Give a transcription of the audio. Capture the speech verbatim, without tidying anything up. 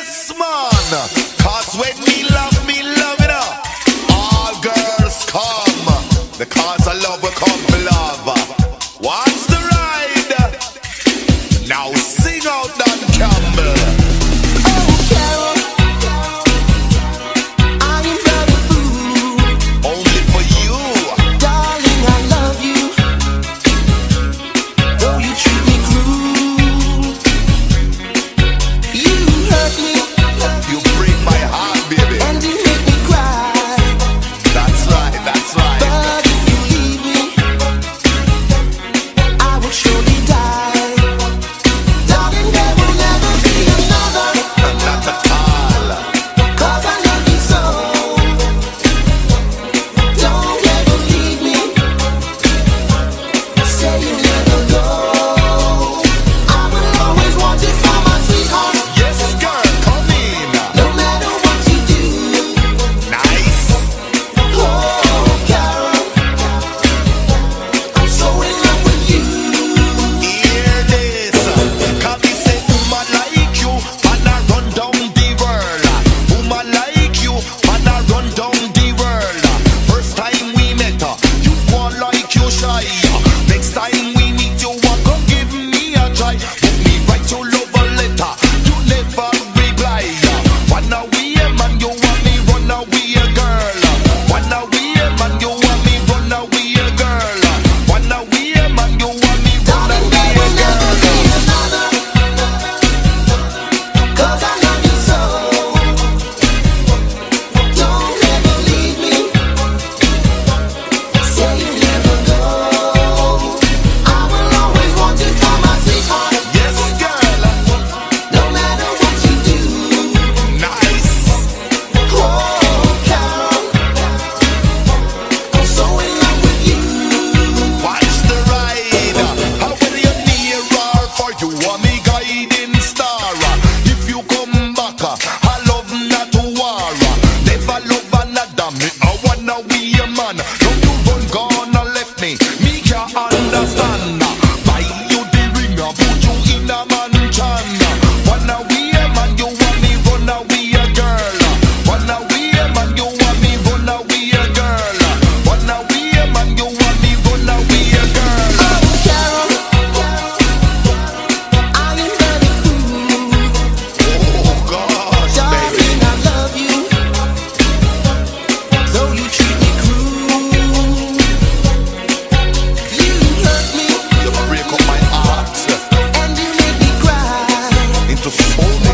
Yes, man. Cause when me love, me love it up. All girls come. The cause of love will come for love. What's the ride? Now sing out Don Campbell. Oh, Carol, I am not a fool. Only for you. Darling, I love you. Though you treat me cruel, you hurt me. You break my heart, baby. And you make me cry. That's right, that's right. But if you leave me, I will surely die. Darling, there will never be another. Not at all. Cause I love you so. Don't ever leave me. Say you'll never go. I will always want you for my sweetheart. Yes, girl, come in. No matter what you do. Nice. Oh, Carol, I'm so in love with you. Hear this. Cause me say woman like you, man I run down the world. Woman like you, man I run down the world. First time we met, uh, you want like you shy. Next time we meet, you want come give me a try. Put me write your love a letter, you never reply. Wanna we a man, you want me run away a girl. Wanna we a man, you want me run away a girl. Wanna we a man, you want me run Darling, away there a will never be girl. another. Cause I love you so. Don't ever leave me. Say you'll never go. I will always want you for my sweetheart. Yes, girl. No matter what you do. Nice. Oh, Carol, I'm so in love with you. Watch the ride. How will you near or for you want me guiding star? If you come back, I love not to war. Never love another me. I wanna be a man. Don't you run gone and left me. Me can't understand. Buy you the ring, put you in a mansion. Wanna be a man, you want me run away a girl. Wanna be a man, you want me run away a girl. Wanna be a man, you want me run away a girl. Oh, Carol, I am not a fool. Oh gosh, baby. Darling, I love you. Though you treat me cruel, you hurt me You break up my heart and you make me cry. into so many